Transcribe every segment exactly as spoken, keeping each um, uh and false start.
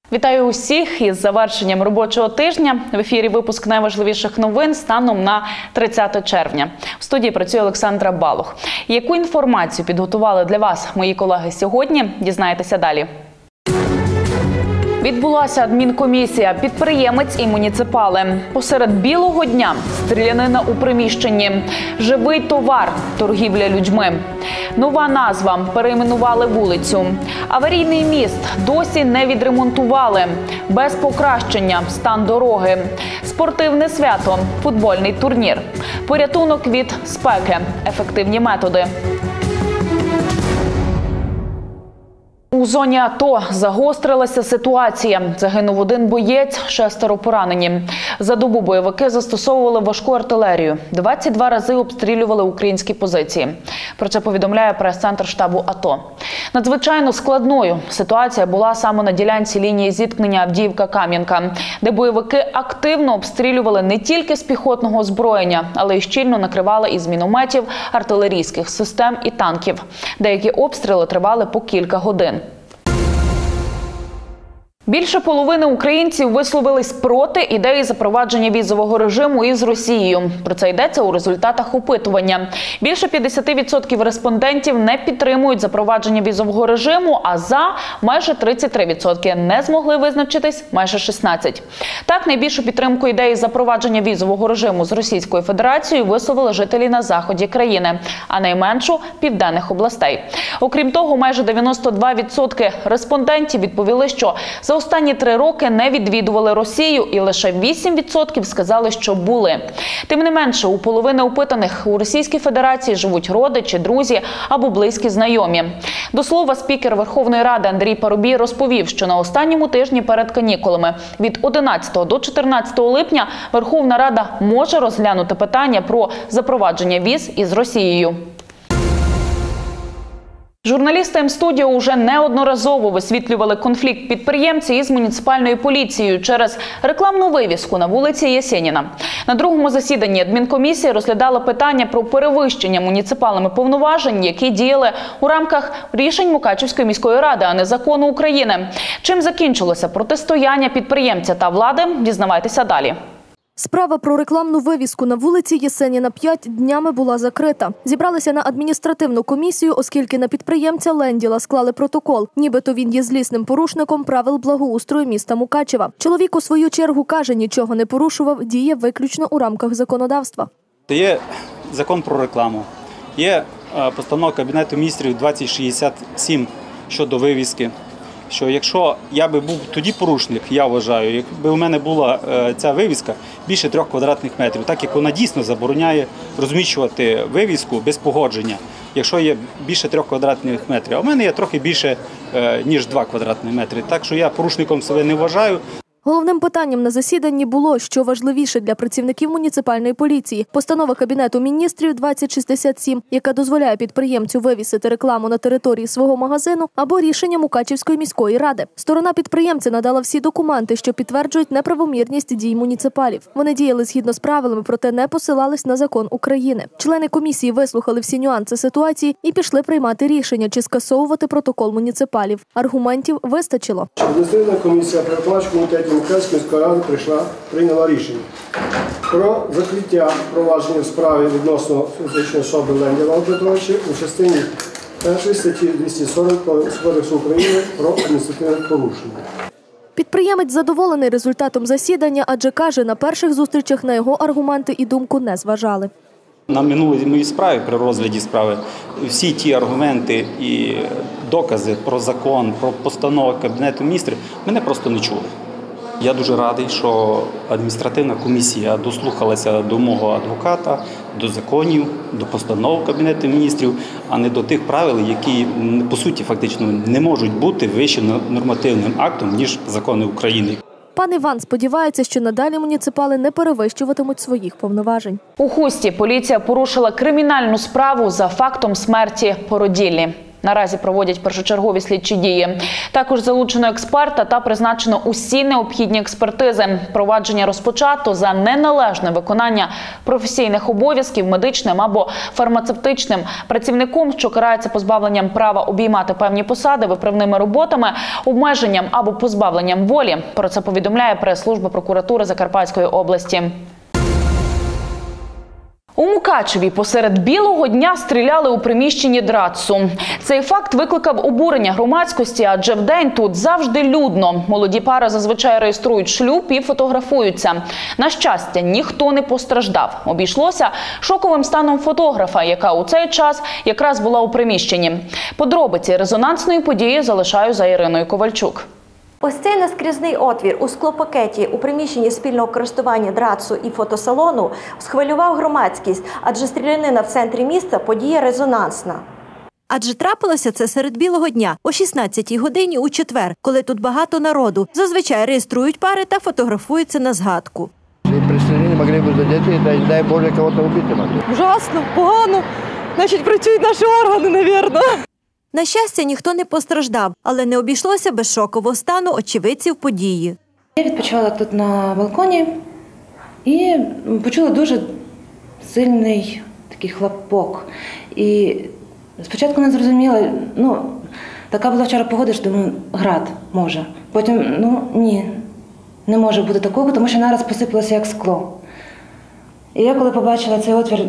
Вітаю усіх із завершенням робочого тижня. В ефірі випуск найважливіших новин станом на тридцяте червня. В студії працює Олександра Балух. Яку інформацію підготували для вас мої колеги сьогодні, дізнаєтеся далі. Відбулася адмінкомісія, підприємець і муніципали. Посеред білого дня стрілянина у приміщенні. Живий товар, торгівля людьми. Нова назва, перейменували вулицю. Аварійний міст досі не відремонтували. Без покращення, стан дороги. Спортивне свято, футбольний турнір. Порятунок від спеки, ефективні методи. У зоні АТО загострилася ситуація. Загинув один боєць, шестеро поранені. За добу бойовики застосовували важку артилерію. двадцять два рази обстрілювали українські позиції. Про це повідомляє прес-центр штабу АТО. Надзвичайно складною ситуація була саме на ділянці лінії зіткнення Авдіївка-Кам'янка, де бойовики активно обстрілювали не тільки з піхотного озброєння, але й щільно накривали із мінометів, артилерійських систем і танків. Деякі обстріли тривали по кілька годин. Більше половини українців висловились проти ідеї запровадження візового режиму із Росією. Про це йдеться у результатах опитування. Більше п'ятдесят відсотків респондентів не підтримують запровадження візового режиму, а за майже тридцять три відсотки не змогли визначитись майже шістнадцять відсотків. Так, найбільшу підтримку ідеї запровадження візового режиму з Російською Федерацією висловили жителі на заході країни, а найменшу – південних областей. Окрім того, майже дев'яносто два відсотки респондентів відповіли, що за останні три роки не відвідували Росію, і лише вісім відсотків сказали, що були. Тим не менше, у половини опитаних у Російській Федерації живуть родичі, друзі або близькі знайомі. До слова, спікер Верховної Ради Андрій Парубій розповів, що на останньому тижні перед канікулами від одинадцятого до чотирнадцятого липня Верховна Рада може розглянути питання про запровадження віз із Росією. Журналісти М-студіо уже неодноразово висвітлювали конфлікт підприємців із муніципальною поліцією через рекламну вивіску на вулиці Єсеніна. На другому засіданні адмінкомісія розглядала питання про перевищення муніципалами повноважень, які діяли у рамках рішень Мукачівської міської ради, а не закону України. Чим закінчилося протистояння підприємця та влади, дізнавайтеся далі. Справа про рекламну вивіску на вулиці Єсеніна п'ять днями була закрита. Зібралися на адміністративну комісію, оскільки на підприємця Ленділа склали протокол. Нібито він є злісним порушником правил благоустрою міста Мукачева. Чоловік у свою чергу каже, нічого не порушував, діє виключно у рамках законодавства. Є закон про рекламу, є постанова Кабінету міністрів двадцять шістдесят сім щодо вивіски. Що якщо я би був тоді порушник, я вважаю, якби у мене була ця вивіска більше трьох квадратних метрів, так як вона дійсно забороняє розміщувати вивіску без погодження, якщо є більше трьох квадратних метрів, а у мене є трохи більше, ніж два квадратних метри, так що я порушником себе не вважаю. Головним питанням на засіданні було, що важливіше для працівників муніципальної поліції. Постанова Кабінету міністрів двадцять шістдесят сім, яка дозволяє підприємцю вивісити рекламу на території свого магазину, або рішення Мукачівської міської ради. Сторона підприємця надала всі документи, що підтверджують неправомірність дій муніципалів. Вони діяли згідно з правилами, проте не посилались на закон України. Члени комісії вислухали всі нюанси ситуації і пішли приймати рішення, чи скасовувати протокол муніципалів. Аргументів вистачило. Адміністративна комісія при виконавчому комітеті Мукачівської міської ради прийшла, прийняла рішення про закриття провадження в справі відносно фізичної особи Ленділа Петровича у частині першої статті двісті сорок Кодексу України про адміністративне порушення. Підприємець задоволений результатом засідання, адже каже, на перших зустрічах на його аргументи і думку не зважали. На минулій моїй справі, при розгляді справи, всі ті аргументи і докази про закон, про постанову Кабінету міністрів мене просто не чули. Я дуже радий, що адміністративна комісія дослухалася до мого адвоката, до законів, до постанов Кабінету міністрів, а не до тих правил, які, по суті, фактично не можуть бути вищим нормативним актом, ніж закони України. Пан Іван сподівається, що надалі муніципали не перевищуватимуть своїх повноважень. У Хусті поліція порушила кримінальну справу за фактом смерті породіллі. Наразі проводять першочергові слідчі дії. Також залучено експерта та призначено усі необхідні експертизи. Провадження розпочато за неналежне виконання професійних обов'язків медичним або фармацевтичним працівником, що карається позбавленням права обіймати певні посади, виправними роботами, обмеженням або позбавленням волі. Про це повідомляє прес-служба прокуратури Закарпатської області. У Мукачеві посеред білого дня стріляли у приміщенні ДРАЦу. Цей факт викликав обурення громадськості, адже вдень тут завжди людно. Молоді пари зазвичай реєструють шлюб і фотографуються. На щастя, ніхто не постраждав. Обійшлося шоковим станом фотографа, яка у цей час якраз була у приміщенні. Подробиці резонансної події залишаю за Іриною Ковальчук. Ось цей наскрізний отвір у склопакеті у приміщенні спільного користування ДРАЦу і фотосалону схвилював громадськість, адже стрілянина в центрі міста – подія резонансна. Адже трапилося це серед білого дня, о шістнадцятій годині у четвер, коли тут багато народу. Зазвичай реєструють пари та фотографуються на згадку. При стрілянні могли б задіти, дай, дай Боже, когось вбити могли. Ужасно, погано. Значить, працюють наші органи, мабуть. На щастя, ніхто не постраждав, але не обійшлося без шокового стану очевидців події. Я відпочивала тут на балконі і почула дуже сильний такий хлопок. І спочатку не зрозуміла, ну, така була вчора погода, що думаю, град може. Потім, ну, ні, не може бути такого, тому що нараз посипалося як скло. І я коли побачила цей отвір,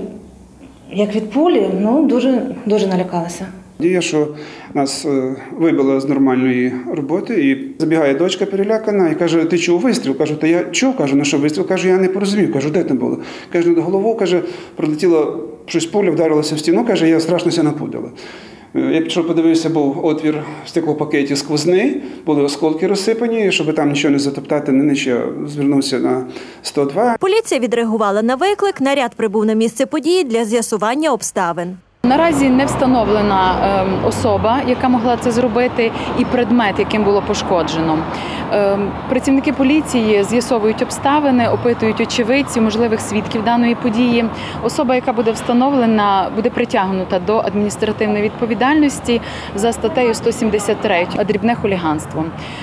як від пулі, ну, дуже, дуже налякалася. Дія, що нас вибило з нормальної роботи, і забігає дочка перелякана і каже, ти чув вистріл? Кажу, та я чув, кажу, на що вистріл? Кажу, я не порозумів, кажу, де там було? Каже, над головою, каже, прилетіло щось пуля, вдарилося в стіну, каже, я страшно ся напудила. Я пішов, подивився, був отвір в стеклопакеті сквозний, були осколки розсипані, щоб там нічого не затоптати, не нічого, звернувся на сто два. Поліція відреагувала на виклик, наряд прибув на місце події для з'ясування обставин. Наразі не встановлена е, особа, яка могла це зробити, і предмет, яким було пошкоджено. Е, працівники поліції з'ясовують обставини, опитують очевидців, можливих свідків даної події. Особа, яка буде встановлена, буде притягнута до адміністративної відповідальності за статтею сто сімдесят три «Дрібне хуліганство».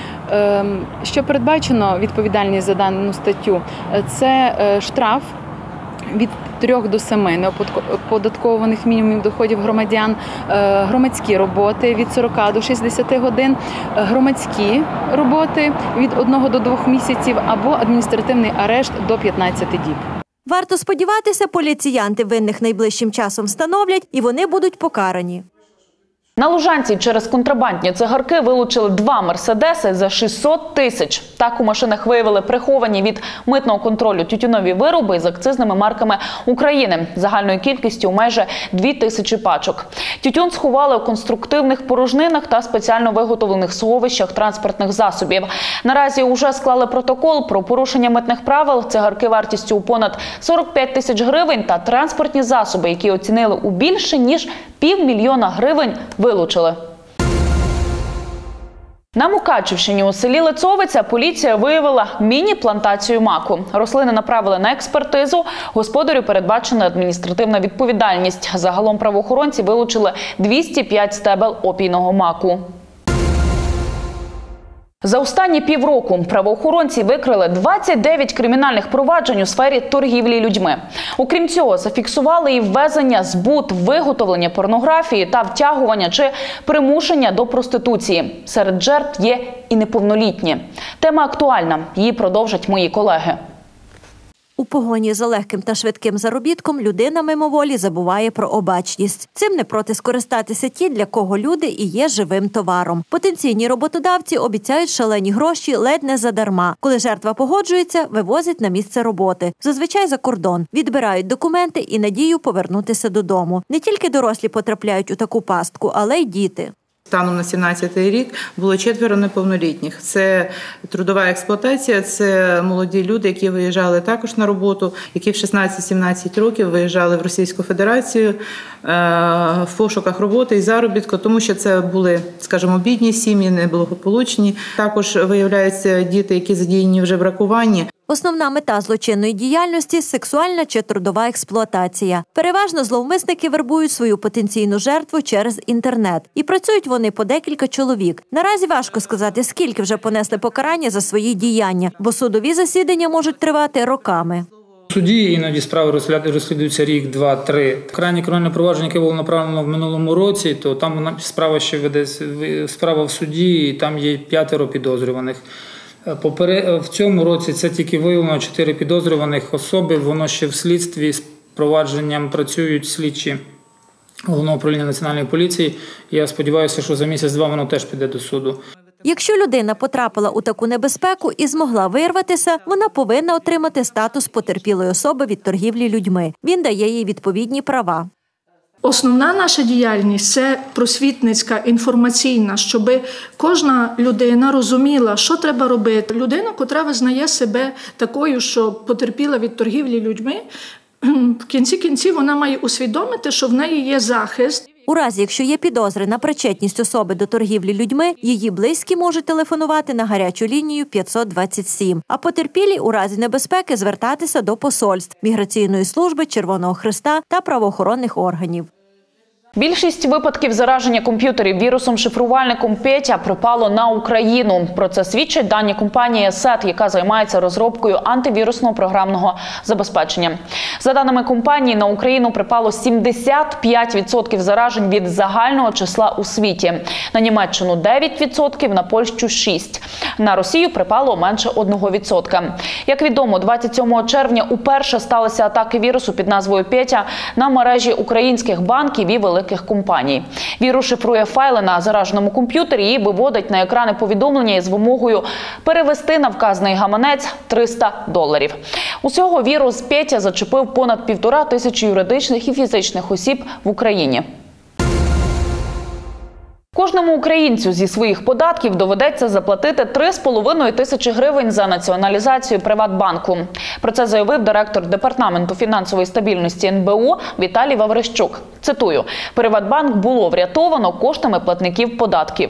Що передбачено відповідальність за дану статтю? Це штраф від трьох до семи неоподаткованих мінімумів доходів громадян, громадські роботи від сорока до шістдесяти годин, громадські роботи від одного до двох місяців або адміністративний арешт до п'ятнадцяти діб. Варто сподіватися, поліціянти винних найближчим часом встановлять і вони будуть покарані. На Лужанці через контрабандні цигарки вилучили два «Мерседеси» за шістсот тисяч. Так у машинах виявили приховані від митного контролю тютюнові вироби з акцизними марками України загальною кількістю майже дві тисячі пачок. Тютюн сховали у конструктивних порожнинах та спеціально виготовлених сховищах транспортних засобів. Наразі уже склали протокол про порушення митних правил, цигарки вартістю у понад сорок п'ять тисяч гривень та транспортні засоби, які оцінили у більше ніж півмільйона гривень, вилучили. На Мукачівщині у селі Лицовиця поліція виявила міні-плантацію маку. Рослини направили на експертизу. Господарю передбачена адміністративна відповідальність. Загалом правоохоронці вилучили двісті п'ять стебел опійного маку. За останні півроку правоохоронці викрили двадцять дев'ять кримінальних проваджень у сфері торгівлі людьми. Окрім цього, зафіксували і ввезення, збут, виготовлення порнографії та втягування чи примушення до проституції. Серед жертв є і неповнолітні. Тема актуальна. Її продовжать мої колеги. У погоні за легким та швидким заробітком людина мимоволі забуває про обачність. Цим не проти скористатися ті, для кого люди і є живим товаром. Потенційні роботодавці обіцяють шалені гроші ледь не задарма. Коли жертва погоджується, вивозять на місце роботи. Зазвичай за кордон. Відбирають документи і надію повернутися додому. Не тільки дорослі потрапляють у таку пастку, але й діти. Станом на сімнадцятий рік було четверо неповнолітніх. Це трудова експлуатація, це молоді люди, які виїжджали також на роботу, які в шістнадцять-сімнадцять років виїжджали в Російську Федерацію в пошуках роботи і заробітку, тому що це були, скажімо, бідні сім'ї, неблагополучні. Також виявляються діти, які задіяні вже в бракуванні. Основна мета злочинної діяльності – сексуальна чи трудова експлуатація. Переважно зловмисники вербують свою потенційну жертву через інтернет. І працюють вони по декілька чоловік. Наразі важко сказати, скільки вже понесли покарання за свої діяння, бо судові засідання можуть тривати роками. В суді іноді справи розслідуються рік, два, три. Крайнє кримінальне провадження, яке було направлено в минулому році, то там справа ще ведеться, справа в суді, і там є п'ятеро підозрюваних. В цьому році це тільки виявлено чотири підозрюваних особи, воно ще в слідстві з провадженням працюють слідчі Головного управління Національної поліції. Я сподіваюся, що за місяць-два воно теж піде до суду. Якщо людина потрапила у таку небезпеку і змогла вирватися, вона повинна отримати статус потерпілої особи від торгівлі людьми. Він дає їй відповідні права. Основна наша діяльність – це просвітницька, інформаційна, щоб кожна людина розуміла, що треба робити. Людина, котра визнає себе такою, що потерпіла від торгівлі людьми, в кінці кінців вона має усвідомити, що в неї є захист. У разі, якщо є підозри на причетність особи до торгівлі людьми, її близькі можуть телефонувати на гарячу лінію п'ятсот двадцять сім. А потерпілі у разі небезпеки звертатися до посольств, міграційної служби, Червоного Хреста та правоохоронних органів. Більшість випадків зараження комп'ютерів вірусом-шифрувальником Петя припало на Україну. Про це свідчать дані компанії сет, яка займається розробкою антивірусного програмного забезпечення. За даними компанії, на Україну припало сімдесят п'ять відсотків заражень від загального числа у світі. На Німеччину – дев'ять відсотків, на Польщу – шість відсотків. На Росію припало менше одного відсотка. Як відомо, двадцять сьомого червня уперше сталися атаки вірусу під назвою Петя на мережі українських банків і великих компаній. Вірус шифрує файли на зараженому комп'ютері і виводить на екрани повідомлення із вимогою перевести на вказаний гаманець триста доларів. Усього вірус Петя зачепив понад півтора тисячі юридичних і фізичних осіб в Україні. Кожному українцю зі своїх податків доведеться заплатити три з половиною тисячі гривень за націоналізацію Приватбанку. Про це заявив директор Департаменту фінансової стабільності ен бе у Віталій Ваврищук. Цитую: «Приватбанк було врятовано коштами платників податків».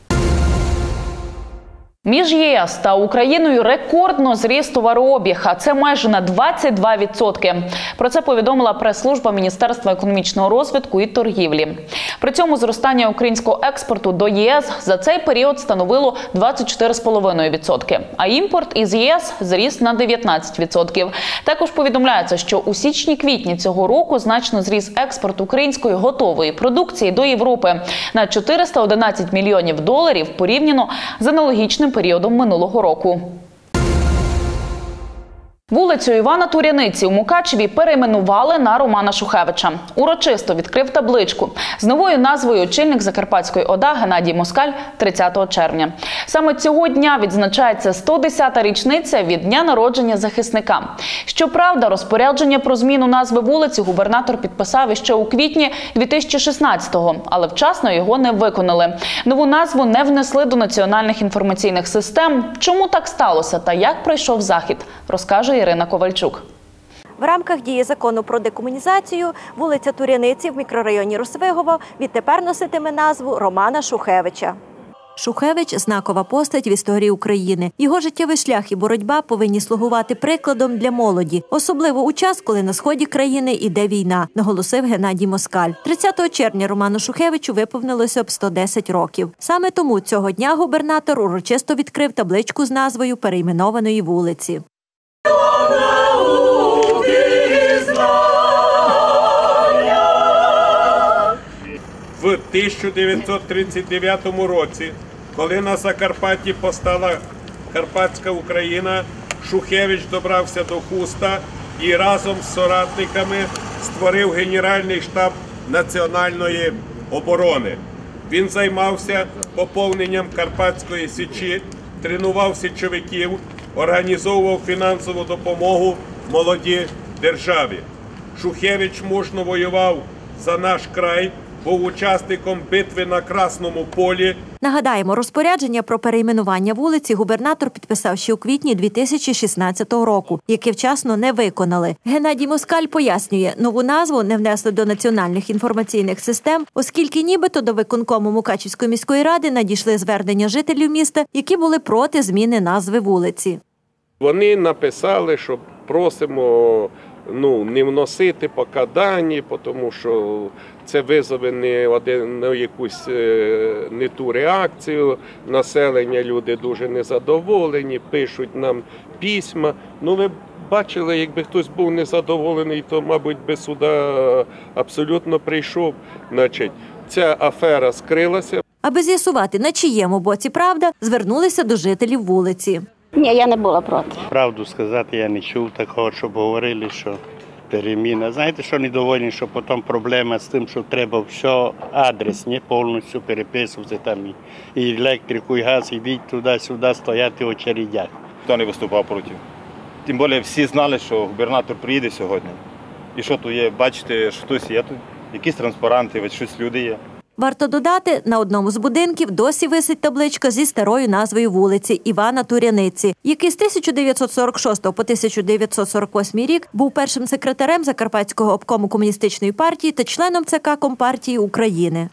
Між ЄС та Україною рекордно зріс товарообіг, а це майже на двадцять два відсотки. Про це повідомила прес-служба Міністерства економічного розвитку і торгівлі. При цьому зростання українського експорту до ЄС за цей період становило двадцять чотири цілих п'ять десятих відсотка, а імпорт із ЄС зріс на дев'ятнадцять відсотків. Також повідомляється, що у січні-квітні цього року значно зріс експорт української готової продукції до Європи на чотириста одинадцять мільйонів доларів порівняно з аналогічним періодом минулого року. Вулицю Івана Туряниці у Мукачеві перейменували на Романа Шухевича. Урочисто відкрив табличку з новою назвою очільник Закарпатської ОДА Геннадій Москаль тридцятого червня. Саме цього дня відзначається сто десята річниця від дня народження захисника. Щоправда, розпорядження про зміну назви вулиці губернатор підписав іще у квітні дві тисячі шістнадцятого, але вчасно його не виконали. Нову назву не внесли до національних інформаційних систем. Чому так сталося та як пройшов захід, розкаже Ірина Ковальчук. В рамках дії закону про декомунізацію вулиця Туряниці в мікрорайоні Росвигово відтепер носитиме назву Романа Шухевича. Шухевич – знакова постать в історії України. Його життєвий шлях і боротьба повинні слугувати прикладом для молоді, особливо у час, коли на сході країни йде війна, наголосив Геннадій Москаль. тридцятого червня Роману Шухевичу виповнилося б сто десять років. Саме тому цього дня губернатор урочисто відкрив табличку з назвою перейменованої вулиці. В тисяча дев'ятсот тридцять дев'ятому році, коли на Закарпатті постала Карпатська Україна, Шухевич добрався до Хуста і разом з соратниками створив Генеральний штаб національної оборони. Він займався поповненням Карпатської Січі, тренував січовиків, організовував фінансову допомогу молодій державі. Шухевич мужньо воював за наш край, був учасником битви на Красному полі. Нагадаємо, розпорядження про перейменування вулиці губернатор підписав ще у квітні дві тисячі шістнадцятого року, яке вчасно не виконали. Геннадій Москаль пояснює, нову назву не внесли до національних інформаційних систем, оскільки нібито до виконкому Мукачівської міської ради надійшли звернення жителів міста, які були проти зміни назви вулиці. Вони написали, що просимо ну, не вносити поки дані, тому що це визове не, один, не якусь не ту реакцію. Населення, люди дуже незадоволені, пишуть нам письма. Ну, ви бачили, якби хтось був незадоволений, то, мабуть, би сюди абсолютно прийшов. Значить, ця афера скрилася. Аби з'ясувати, на чиєму боці правда, звернулися до жителів вулиці. Ні, я не була проти. Правду сказати, я не чув такого, щоб говорили, що переміна. Знаєте, що недовольні, що потім проблема з тим, що треба все адрес, не повністю переписувати там і електрику, і газ, ідіть туди-сюди, стояти в очередях. Хто не виступав проти. Тим більше всі знали, що губернатор приїде сьогодні. І що тут є, бачите, що хтось є тут, якісь транспаранти, щось люди є. Варто додати, на одному з будинків досі висить табличка зі старою назвою вулиці Івана Туряниці, який з тисяча дев'ятсот сорок шостого по тисяча дев'ятсот сорок восьмий рік був першим секретарем Закарпатського обкому комуністичної партії та членом ЦК Компартії України.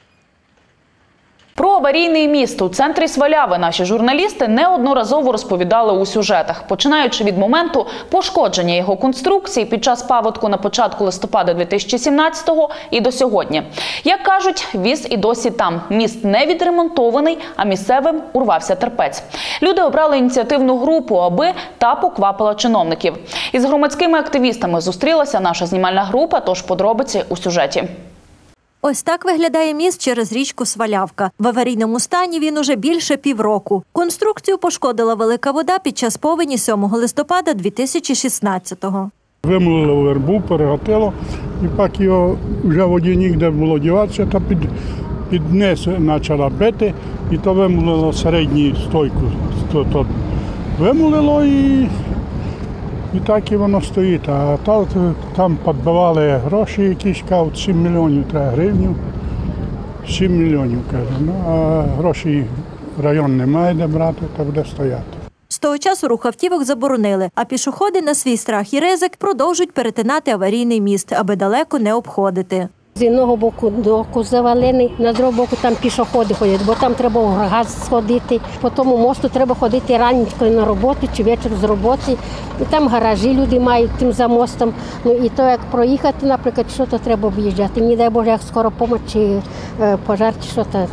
Про аварійний міст у центрі Сваляви наші журналісти неодноразово розповідали у сюжетах, починаючи від моменту пошкодження його конструкції під час паводку на початку листопада дві тисячі сімнадцятого і до сьогодні. Як кажуть, віз і досі там. Міст не відремонтований, а місцевим урвався терпець. Люди обрали ініціативну групу, аби та поквапила чиновників. Із громадськими активістами зустрілася наша знімальна група, тож подробиці у сюжеті. Ось так виглядає міст через річку Свалявка. В аварійному стані він уже більше півроку. Конструкцію пошкодила велика вода під час повені сьомого листопада дві тисячі шістнадцятого. Вимулило вербу, перегатило, і пак його вже воді ніде було діватися, та під, під низ почала бити, і то вимулило середню стойку. То, то вимулило і... І так і воно стоїть. А там, там підбивали гроші якісь, кажуть, сім мільйонів треба гривнів. сім мільйонів, каже. Ну, а гроші район не має де брати, та буде стояти. З того часу рух автівок заборонили, а пішоходи на свій страх і ризик продовжують перетинати аварійний міст, аби далеко не обходити. З одного боку доку завалений, на другого боку там пішоходи ходять, бо там треба в газ сходити. По тому мосту треба ходити раненько на роботу чи вечір з роботи. І там гаражі люди мають тим за мостом. Ну і то як проїхати, наприклад, що то треба об'їжджати. Не дай Боже, як скоро допомога чи пожар, чи що то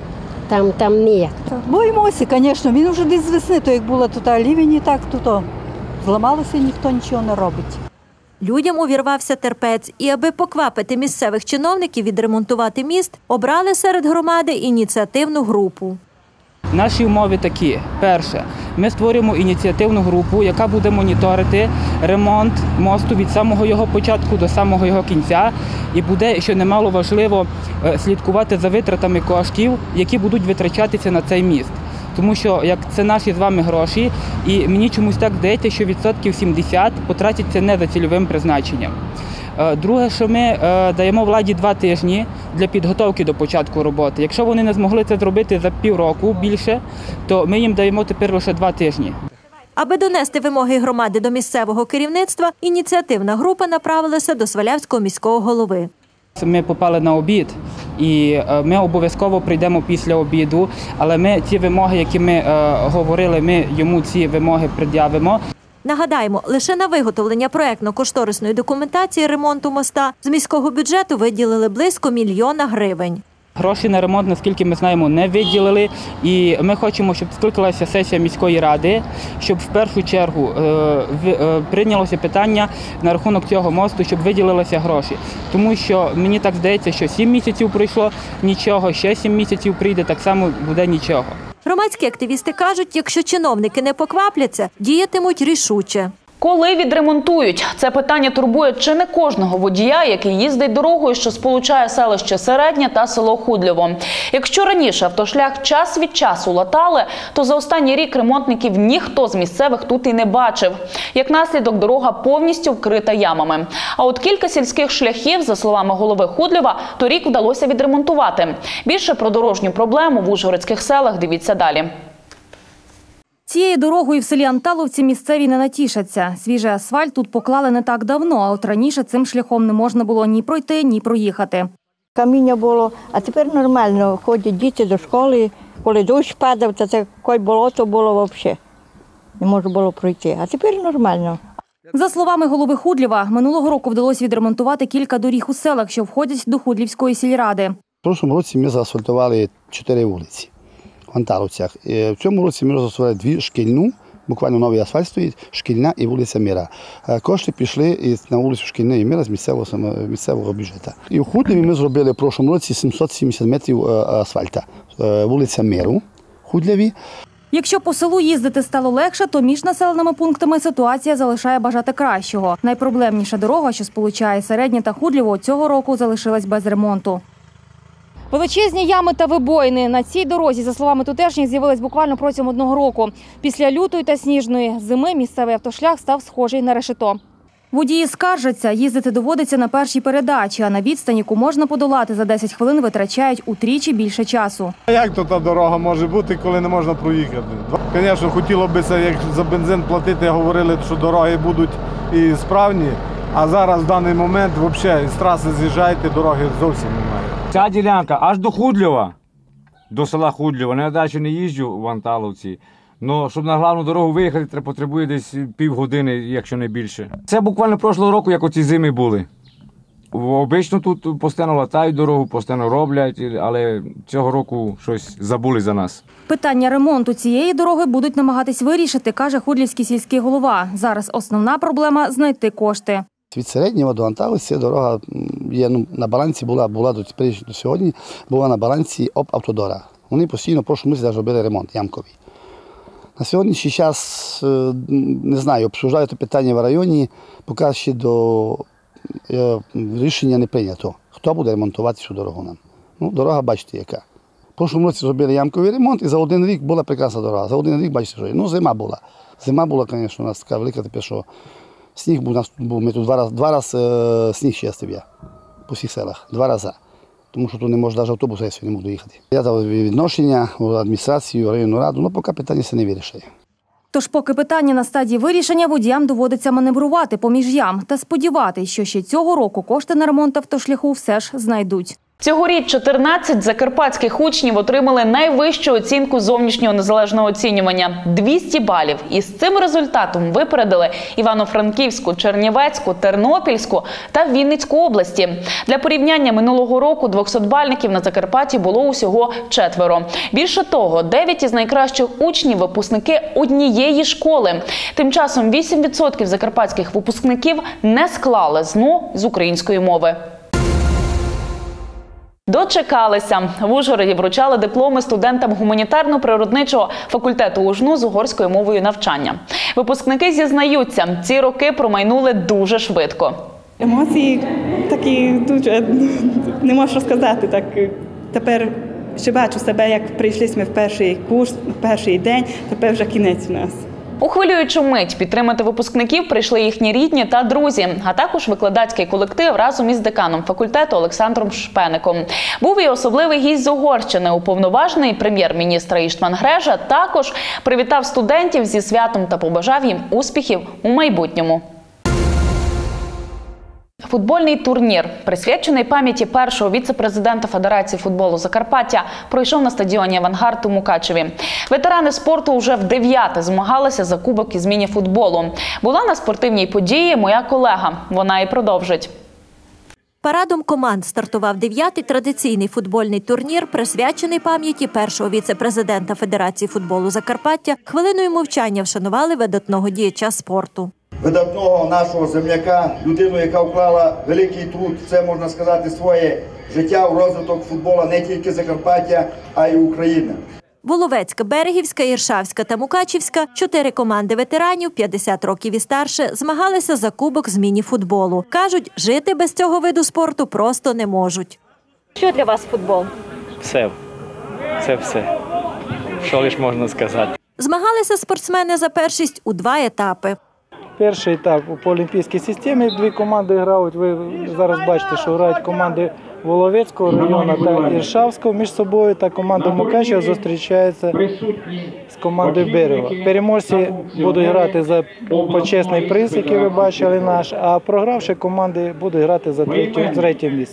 там, там ніяк. Боїмося, звісно. Він вже десь з весни, то як було тут лівень, і так тут зламалося, ніхто нічого не робить. Людям увірвався терпець, і аби поквапити місцевих чиновників відремонтувати міст, обрали серед громади ініціативну групу. Наші умови такі. Перше, ми створюємо ініціативну групу, яка буде моніторити ремонт мосту від самого його початку до самого його кінця. І буде, що немало важливо, слідкувати за витратами коштів, які будуть витрачатися на цей міст. Тому що як це наші з вами гроші, і мені чомусь так здається, що відсотків сімдесят потратяться не за цільовим призначенням. Друге, що ми даємо владі два тижні для підготовки до початку роботи. Якщо вони не змогли це зробити за півроку більше, то ми їм даємо тепер лише два тижні. Аби донести вимоги громади до місцевого керівництва, ініціативна група направилася до Свалявського міського голови. Ми попали на обід, і ми обов'язково прийдемо після обіду, але ми ці вимоги, які ми е, говорили, ми йому ці вимоги пред'явимо. Нагадаємо, лише на виготовлення проектно-кошторисної документації ремонту моста з міського бюджету виділили близько мільйона гривень. Гроші на ремонт, наскільки ми знаємо, не виділили. І ми хочемо, щоб скликалася сесія міської ради, щоб в першу чергу е, е, прийнялося питання на рахунок цього мосту, щоб виділилися гроші. Тому що мені так здається, що сім місяців пройшло нічого, ще сім місяців прийде, так само буде нічого. Громадські активісти кажуть, якщо чиновники не поквапляться, діятимуть рішуче. Коли відремонтують? Це питання турбує чи не кожного водія, який їздить дорогою, що сполучає селище Середнє та село Худлєво. Якщо раніше автошлях час від часу латали, то за останній рік ремонтників ніхто з місцевих тут і не бачив. Як наслідок, дорога повністю вкрита ямами. А от кілька сільських шляхів, за словами голови Худлєва, торік вдалося відремонтувати. Більше про дорожню проблему в ужгородських селах дивіться далі. Цією дорогою в селі Анталовці місцеві не натішаться. Свіжий асфальт тут поклали не так давно, а от раніше цим шляхом не можна було ні пройти, ні проїхати. Каміння було, а тепер нормально. Ходять діти до школи, коли дощ падав, то це якось болото було взагалі. не можна було пройти. А тепер нормально. За словами голови Худлєва, минулого року вдалося відремонтувати кілька доріг у селах, що входять до Худлівської сільради. В прошлому році ми заасфальтували чотири вулиці в Анталовцях. В цьому році ми заасфальтували дві шкільну, буквально новий асфальт стоїть, шкільна і вулиця Мира. Кошти пішли на вулицю Шкільна і Мира з місцевого, місцевого бюджету. І в Худліві ми зробили в прошлому році сімсот сімдесят метрів асфальта. Вулиця Миру в Худліві. Якщо по селу їздити стало легше, то між населеними пунктами ситуація залишає бажати кращого. Найпроблемніша дорога, що сполучає Середнє та Худлєво, цього року залишилась без ремонту. Величезні ями та вибоїни на цій дорозі, за словами тутешніх, з'явились буквально протягом одного року. Після лютої та сніжної зими місцевий автошлях став схожий на решето. Водії скаржаться, їздити доводиться на першій передачі, а на відстань, яку можна подолати за десять хвилин, витрачають утричі більше часу. Як то та дорога може бути, коли не можна проїхати? Звісно, хотіло б, як за бензин платити, говорили, що дороги будуть і справні, а зараз в даний момент взагалі з траси з'їжджаєте, дороги зовсім немає. Ця ділянка аж до Худлєва, до села Худлєва. На дачу не їжджу в Анталовці. Ну, щоб на головну дорогу виїхати, потребує десь півгодини, якщо не більше. Це буквально прошлого року, як оці зими були. Обично тут постійно латають дорогу, постійно роблять, але цього року щось забули за нас. Питання ремонту цієї дороги будуть намагатись вирішити, каже худлівський сільський голова. Зараз основна проблема – знайти кошти. Від Середнього до Анталовці дорога є, ну, на балансі була, була до, до сьогодні, була на балансі ОП-Автодора. Вони постійно в прошлому році робили ремонт ямковий. На сьогоднішній час, не знаю, обсуждають питання в районі, поки ще до рішення не прийнято. Хто буде ремонтувати цю дорогу нам? Ну, дорога, бачите, яка. В прошлому році зробили ямковий ремонт і за один рік була прекрасна дорога. За один рік, бачите, що є. Ну, зима була. Зима була, звісно, у нас така велика, тепер, що сніг був, був ми тут два рази, два рази е, сніг чистив я по всіх селах, два рази. Тому що тут не може навіть автобус, я сьогодні не можу доїхати. Я дав відношення в адміністрацію, в районну раду, але поки питання це не вирішує. Тож поки питання на стадії вирішення, водіям доводиться маневрувати поміж ям та сподіватися, що ще цього року кошти на ремонт автошляху все ж знайдуть. Цьогоріч чотирнадцять закарпатських учнів отримали найвищу оцінку зовнішнього незалежного оцінювання – двісті балів. І з цим результатом випередили Івано-Франківську, Чернівецьку, Тернопільську та Вінницьку області. Для порівняння минулого року двохсотбальників на Закарпатті було усього четверо. Більше того, дев'ять із найкращих учнів – випускники однієї школи. Тим часом вісім відсотків закарпатських випускників не склали ЗНО з української мови. Дочекалися. В Ужгороді вручали дипломи студентам гуманітарно-природничого факультету УЖНУ з угорською мовою навчання. Випускники зізнаються, ці роки промайнули дуже швидко. Емоції такі дуже, не можу розказати. Так, тепер ще бачу себе, як прийшли ми в перший курс, в перший день, тепер вже кінець у нас. У хвилюючу мить підтримати випускників прийшли їхні рідні та друзі, а також викладацький колектив разом із деканом факультету Олександром Шпеником. Був і особливий гість з Угорщини. Уповноважений прем'єр-міністра Іштван Грежа також привітав студентів зі святом та побажав їм успіхів у майбутньому. Футбольний турнір, присвячений пам'яті першого віце-президента Федерації футболу Закарпаття, пройшов на стадіоні «Авангард» у Мукачеві. Ветерани спорту вже вдев'яте змагалися за кубок із міні-футболу. Була на спортивній події моя колега. Вона і продовжить. Парадом команд стартував дев'ятий традиційний футбольний турнір, присвячений пам'яті першого віце-президента Федерації футболу Закарпаття. Хвилиною мовчання вшанували видатного діяча спорту. Видатного нашого земляка, людину, яка вклала великий труд, це, можна сказати, своє життя в розвиток футболу не тільки Закарпаття, а й України. Воловецька, Берегівська, Іршавська та Мукачівська – чотири команди ветеранів, п'ятдесят років і старше, змагалися за кубок з міні-футболу. Кажуть, жити без цього виду спорту просто не можуть. Що для вас футбол? Все. Це все. Що лише можна сказати. Змагалися спортсмени за першість у два етапи. Перший етап по олімпійській системі дві команди грають. Ви зараз бачите, що грають команди Воловецького району та Іршавського між собою, та команда Мукачева зустрічається з командою Берега. Переможці будуть грати за почесний приз, який ви бачили наш, а програвші команди будуть грати за третє, третє місце.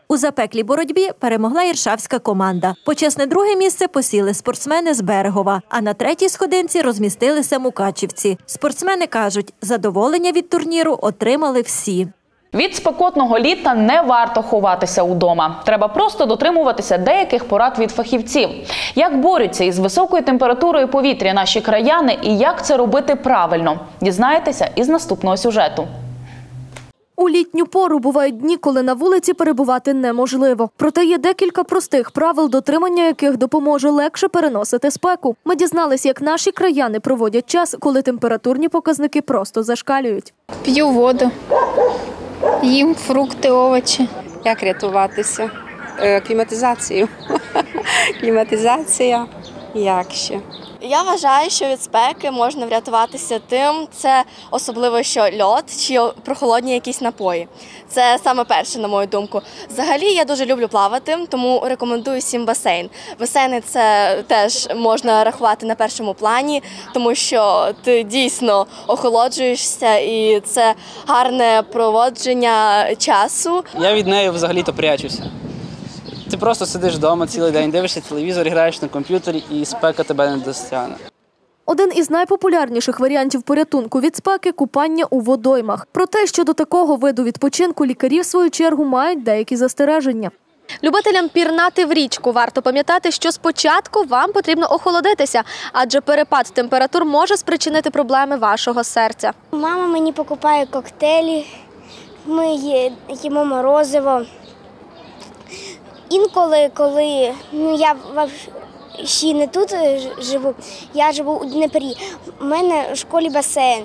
У запеклій боротьбі перемогла іршавська команда. Почесне друге місце посіли спортсмени з Берегова, а на третій сходинці розмістилися мукачівці. Спортсмени кажуть, задоволення від турніру отримали всі. Від спекотного літа не варто ховатися удома. Треба просто дотримуватися деяких порад від фахівців. Як борються із високою температурою повітря наші краяни і як це робити правильно, дізнаєтеся із наступного сюжету. У літню пору бувають дні, коли на вулиці перебувати неможливо. Проте є декілька простих правил, дотримання яких допоможе легше переносити спеку. Ми дізналися, як наші краяни проводять час, коли температурні показники просто зашкалюють. П'ю воду, їм фрукти, овочі. Як рятуватися? Е, кліматизацію. Кліматизація. Як ще? Я вважаю, що від спеки можна врятуватися тим, це особливо, що льод чи прохолодні якісь напої. Це саме перше, на мою думку. Взагалі, я дуже люблю плавати, тому рекомендую всім басейн. Басейни – це теж можна рахувати на першому плані, тому що ти дійсно охолоджуєшся і це гарне проводження часу. Я від неї взагалі-то прячуся. Ти просто сидиш вдома цілий день, дивишся телевізор, граєш на комп'ютері і спека тебе не достигне. Один із найпопулярніших варіантів порятунку від спеки – купання у водоймах. Проте щодо такого виду відпочинку лікарі, в свою чергу, мають деякі застереження. Любителям пірнати в річку варто пам'ятати, що спочатку вам потрібно охолодитися, адже перепад температур може спричинити проблеми вашого серця. Мама мені покупає коктейлі, ми їмо морозиво. Інколи, коли ну, я ще не тут живу, я живу у Дніпрі, у мене в школі басейн.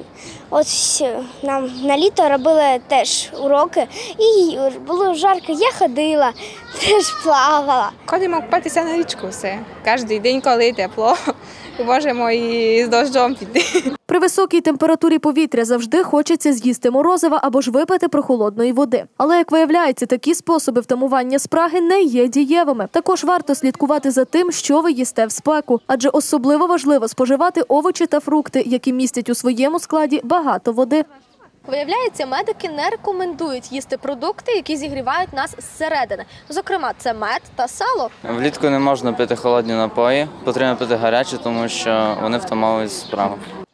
Ось нам на літо робили теж уроки і було жарко, я ходила, теж плавала. Ходимо купатися на річку все. Кожен день, коли тепло, можемо і з дощом піти. При високій температурі повітря завжди хочеться з'їсти морозива або ж випити прохолодної води. Але, як виявляється, такі способи втамування спраги не є дієвими. Також варто слідкувати за тим, що ви їсте в спеку. Адже особливо важливо споживати овочі та фрукти, які містять у своєму складі багато води. Виявляється, медики не рекомендують їсти продукти, які зігрівають нас зсередини. Зокрема, це мед та сало. Влітку не можна пити холодні напої, потрібно пити гарячі, тому що вони втамовують спрагу.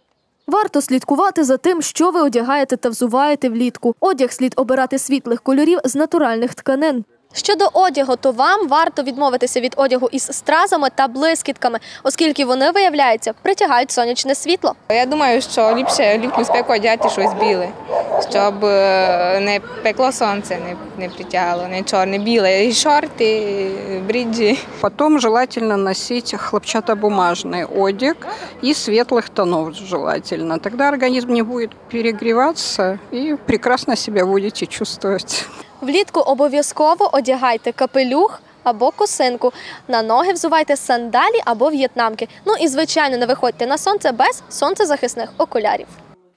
Варто слідкувати за тим, що ви одягаєте та взуваєте влітку. Одяг слід обирати світлих кольорів з натуральних тканин. Щодо одягу, то вам варто відмовитися від одягу із стразами та блискітками, оскільки вони, виявляється, притягають сонячне світло. Я думаю, що ліпше літню спеку одягати щось біле, щоб не пекло сонце, не, не притягало, не чорне, біле, і шорти, і бриджі. Потом желательно носить хлопчатобумажный одяг и светлых тонов желательно. Тогда организм не будет перегреваться и прекрасно себя будете чувствовать. Влітку обов'язково одягайте капелюх або косинку. На ноги взувайте сандалі або в'єтнамки. Ну і, звичайно, не виходьте на сонце без сонцезахисних окулярів.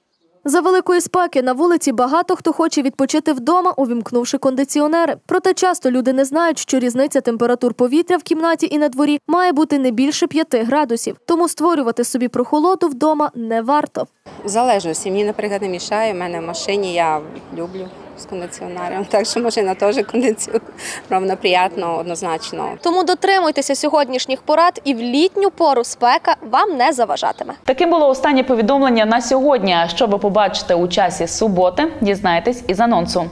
За великої спеки на вулиці багато хто хоче відпочити вдома, увімкнувши кондиціонери. Проте часто люди не знають, що різниця температур повітря в кімнаті і на дворі має бути не більше п'яти градусів. Тому створювати собі прохолоду вдома не варто. В залежності. Мені, наприклад, не мішає. У мене в машині, я люблю з кондиціонером. Так що машина теж кондиціонером, приємно, однозначно. Тому дотримуйтеся сьогоднішніх порад і в літню пору спека вам не заважатиме. Таким було останнє повідомлення на сьогодні. А що ви побачите у часі суботи, дізнайтесь із анонсу.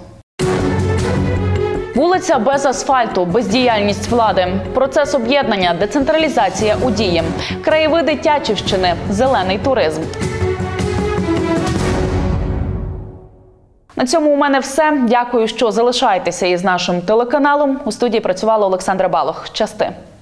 Вулиця без асфальту, бездіяльність влади, процес об'єднання, децентралізація у дії, краєвиди Тячівщини, зелений туризм. На цьому у мене все. Дякую, що залишаєтеся із нашим телеканалом. У студії працювала Олександра Балох. Щасти!